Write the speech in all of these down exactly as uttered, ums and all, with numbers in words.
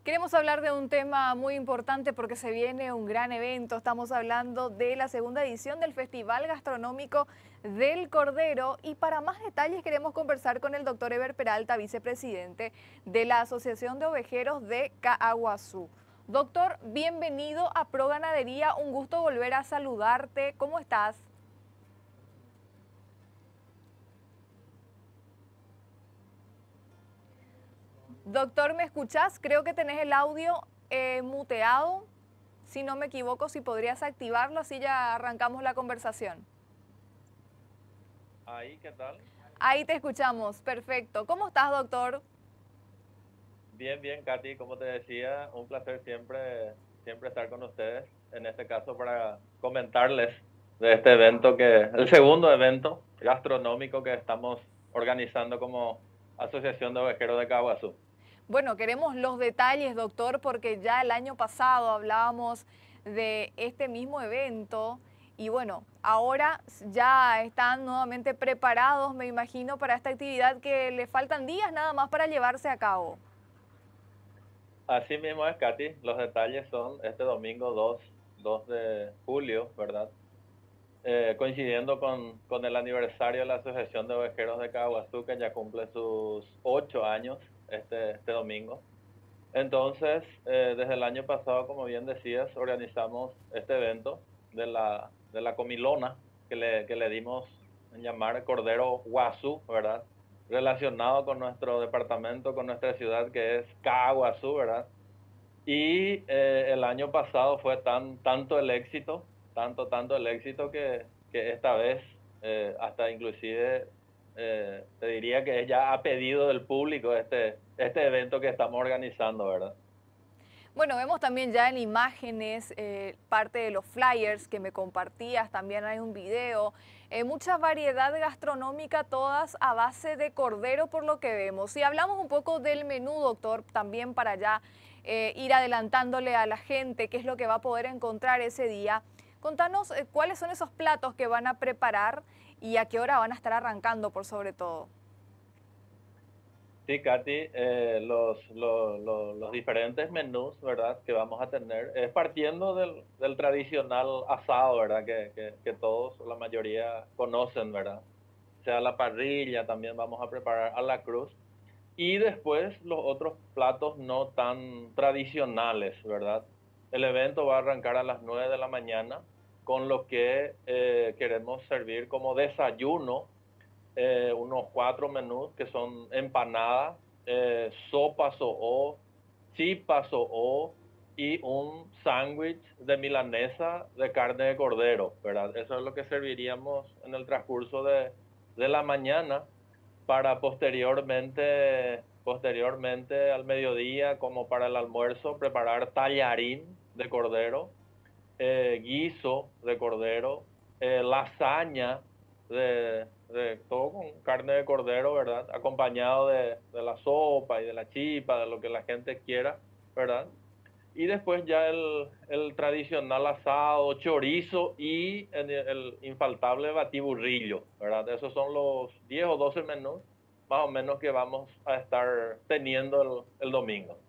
Queremos hablar de un tema muy importante porque se viene un gran evento. Estamos hablando de la segunda edición del Festival Gastronómico del Cordero y para más detalles queremos conversar con el doctor Eber Peralta, vicepresidente de la Asociación de Ovejeros de Caaguazú. Doctor, bienvenido a Pro Ganadería, un gusto volver a saludarte. ¿Cómo estás? Doctor, ¿me escuchás? Creo que tenés el audio eh, muteado. Si no me equivoco, si podrías activarlo, así ya arrancamos la conversación. Ahí, ¿qué tal? Ahí te escuchamos, perfecto. ¿Cómo estás, doctor? Bien, bien, Katy, como te decía, un placer siempre, siempre estar con ustedes, en este caso para comentarles de este evento que, el segundo evento gastronómico que estamos organizando como Asociación de Ovejeros de Caaguazú. Bueno, queremos los detalles, doctor, porque ya el año pasado hablábamos de este mismo evento y bueno, ahora ya están nuevamente preparados, me imagino, para esta actividad que le faltan días nada más para llevarse a cabo. Así mismo es, Katy, los detalles son este domingo dos, dos de julio, ¿verdad? Eh, coincidiendo con, con el aniversario de la Asociación de Ovejeros de Caaguazú, que ya cumple sus ocho años este, este domingo. Entonces, eh, desde el año pasado, como bien decías, organizamos este evento de la, de la comilona que le, que le dimos en llamar Cordero Guazú, ¿verdad? Relacionado con nuestro departamento, con nuestra ciudad que es Caaguazú, ¿verdad? Y eh, el año pasado fue tan, tanto el éxito, tanto, tanto el éxito que, que esta vez, eh, hasta inclusive, eh, te diría que ya ha pedido del público este, este evento que estamos organizando, ¿verdad? Bueno, vemos también ya en imágenes eh, parte de los flyers que me compartías, también hay un video, eh, mucha variedad gastronómica, todas a base de cordero por lo que vemos. Si hablamos un poco del menú, doctor, también para ya eh, ir adelantándole a la gente qué es lo que va a poder encontrar ese día, contanos eh, cuáles son esos platos que van a preparar y a qué hora van a estar arrancando por sobre todo. Sí, Katy, eh, los, los, los, los diferentes menús, ¿verdad?, que vamos a tener, es partiendo del, del tradicional asado, ¿verdad?, que, que, que todos, la mayoría conocen, ¿verdad? O sea, la parrilla, también vamos a preparar a la cruz. Y después los otros platos no tan tradicionales, ¿verdad? El evento va a arrancar a las nueve de la mañana, con lo que eh, queremos servir como desayuno eh, unos cuatro menús que son empanadas, eh, sopa o chipas o y un sándwich de milanesa de carne de cordero, ¿verdad? Eso es lo que serviríamos en el transcurso de, de la mañana para posteriormente, posteriormente al mediodía, como para el almuerzo, preparar tallarín de cordero, eh, guiso de cordero, eh, lasaña de, de, todo con carne de cordero, ¿verdad? Acompañado de, de la sopa y de la chipa, de lo que la gente quiera, ¿verdad? Y después ya el, el tradicional asado, chorizo y el, el infaltable batiburrillo, ¿verdad? Esos son los diez o doce menús más o menos que vamos a estar teniendo el, el domingo.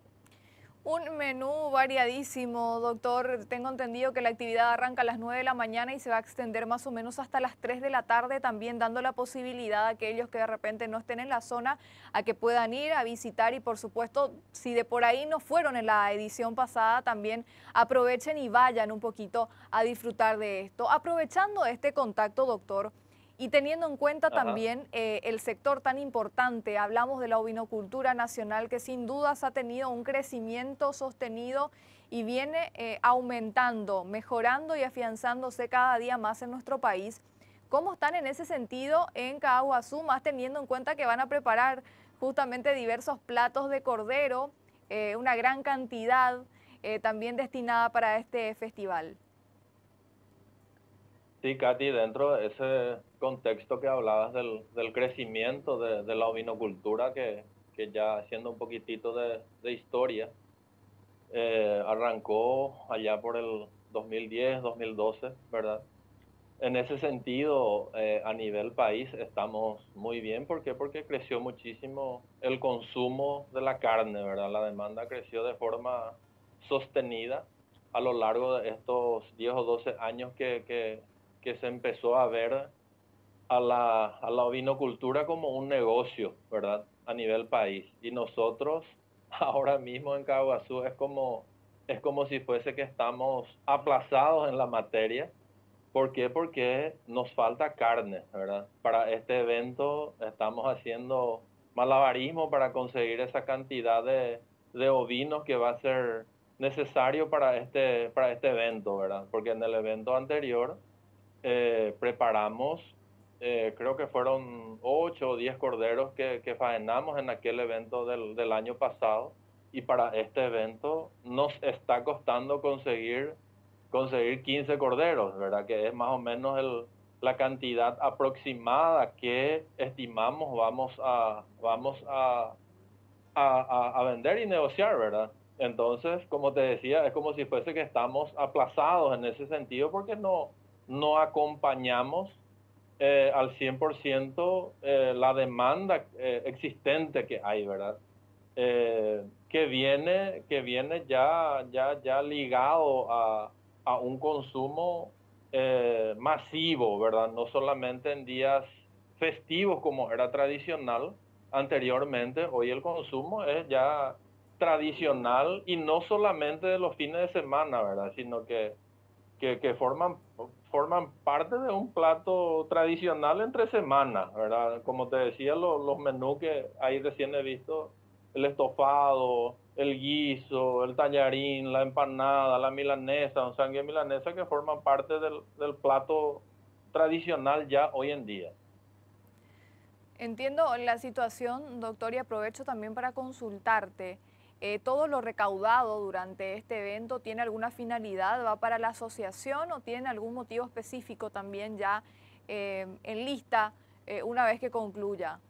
Un menú variadísimo, doctor. Tengo entendido que la actividad arranca a las nueve de la mañana y se va a extender más o menos hasta las tres de la tarde, también dando la posibilidad a aquellos que de repente no estén en la zona a que puedan ir a visitar y por supuesto, si de por ahí no fueron en la edición pasada, también aprovechen y vayan un poquito a disfrutar de esto. Aprovechando este contacto, doctor, y teniendo en cuenta Ajá. también eh, el sector tan importante, hablamos de la ovinocultura nacional que sin dudas ha tenido un crecimiento sostenido y viene eh, aumentando, mejorando y afianzándose cada día más en nuestro país. ¿Cómo están en ese sentido en Caaguazú, más teniendo en cuenta que van a preparar justamente diversos platos de cordero, eh, una gran cantidad eh, también destinada para este festival? Sí, Katy, dentro de ese contexto que hablabas del, del crecimiento de, de la ovinocultura, que, que ya haciendo un poquitito de, de historia, eh, arrancó allá por el dos mil diez, dos mil doce, ¿verdad? En ese sentido, eh, a nivel país estamos muy bien. ¿Por qué? Porque creció muchísimo el consumo de la carne, ¿verdad? La demanda creció de forma sostenida a lo largo de estos diez o doce años que, que, que se empezó a ver a la, a la ovinocultura como un negocio, ¿verdad? A nivel país. Y nosotros ahora mismo en Caguazú es como, es como si fuese que estamos aplazados en la materia. ¿Por qué? Porque nos falta carne, ¿verdad? Para este evento estamos haciendo malabarismo para conseguir esa cantidad de, de ovinos que va a ser necesario para este, para este evento, ¿verdad? Porque en el evento anterior eh, preparamos, eh, creo que fueron ocho o diez corderos que, que faenamos en aquel evento del, del año pasado, y para este evento nos está costando conseguir, conseguir quince corderos, ¿verdad? Que es más o menos el, la cantidad aproximada que estimamos vamos a, vamos a, a, a, a vender y negociar, ¿verdad? Entonces, como te decía, es como si fuese que estamos aplazados en ese sentido porque no, no acompañamos eh, al cien por ciento eh, la demanda eh, existente que hay, ¿verdad? Eh, que viene, que viene ya, ya, ya ligado a, a un consumo eh, masivo, ¿verdad? No solamente en días festivos como era tradicional anteriormente. Hoy el consumo es ya tradicional, y no solamente de los fines de semana, ¿verdad? Sino que, que, que forman, forman parte de un plato tradicional entre semanas, ¿verdad? Como te decía, lo, los menús que ahí recién he visto, el estofado, el guiso, el tallarín, la empanada, la milanesa, o sea, milanesa, que forman parte del, del plato tradicional ya hoy en día. Entiendo la situación, doctor, y aprovecho también para consultarte. Eh, ¿todo lo recaudado durante este evento tiene alguna finalidad? ¿Va para la asociación o tiene algún motivo específico también ya eh, en lista eh, una vez que concluya?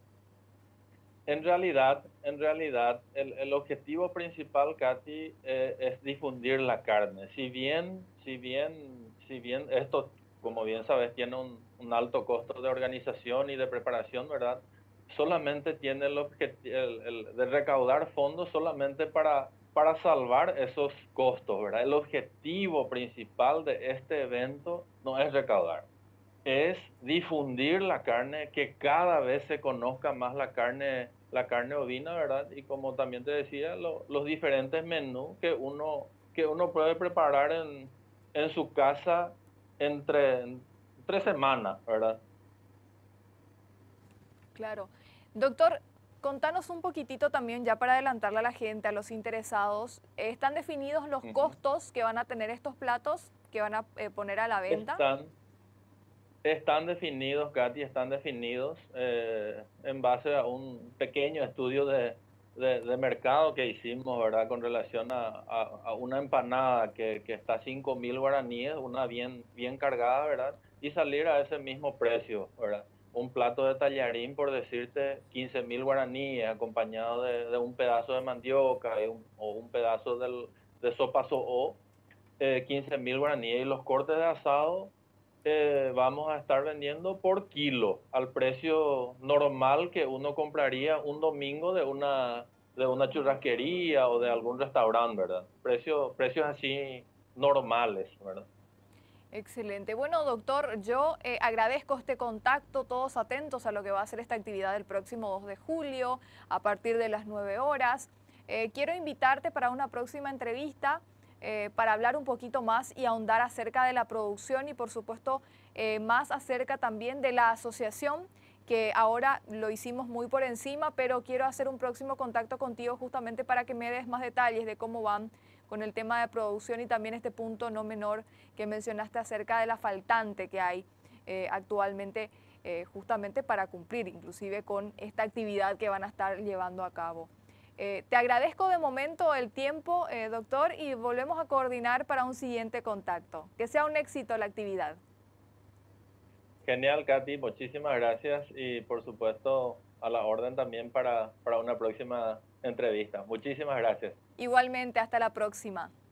En realidad, en realidad, el, el objetivo principal, Katy, eh, es difundir la carne. Si bien, si bien, si bien esto, como bien sabes, tiene un, un alto costo de organización y de preparación, ¿verdad? Solamente tiene el objetivo el, el de recaudar fondos solamente para, para salvar esos costos, ¿verdad? El objetivo principal de este evento no es recaudar, es difundir la carne, que cada vez se conozca más la carne, la carne ovina, ¿verdad? Y como también te decía, lo, los diferentes menús que uno, que uno puede preparar en, en su casa entre, entre semanas, ¿verdad? Claro. Doctor, contanos un poquitito también, ya para adelantarle a la gente, a los interesados, ¿están definidos los Ujú. costos que van a tener estos platos que van a eh, poner a la venta? Están, están definidos, Katy, están definidos eh, en base a un pequeño estudio de, de, de mercado que hicimos, ¿verdad? Con relación a, a, a una empanada que, que está a cinco mil guaraníes, una bien, bien cargada, ¿verdad? Y salir a ese mismo precio, ¿verdad? Un plato de tallarín, por decirte, quince mil guaraníes, acompañado de, de un pedazo de mandioca y un, o un pedazo del, de sopa so'o, eh, quince mil guaraníes. Y los cortes de asado eh, vamos a estar vendiendo por kilo, al precio normal que uno compraría un domingo de una, de una churrasquería o de algún restaurante, ¿verdad? Precio, precios así normales, ¿verdad? Excelente. Bueno, doctor, yo eh, agradezco este contacto, todos atentos a lo que va a ser esta actividad el próximo dos de julio, a partir de las nueve horas. Eh, quiero invitarte para una próxima entrevista eh, para hablar un poquito más y ahondar acerca de la producción y, por supuesto, eh, más acerca también de la asociación, que ahora lo hicimos muy por encima, pero quiero hacer un próximo contacto contigo justamente para que me des más detalles de cómo van con el tema de producción y también este punto no menor que mencionaste acerca de la faltante que hay eh, actualmente eh, justamente para cumplir inclusive con esta actividad que van a estar llevando a cabo. Eh, te agradezco de momento el tiempo, eh, doctor, y volvemos a coordinar para un siguiente contacto. Que sea un éxito la actividad. Genial, Katy, muchísimas gracias, y por supuesto a la orden también para, para una próxima entrevista. Muchísimas gracias. Igualmente, hasta la próxima.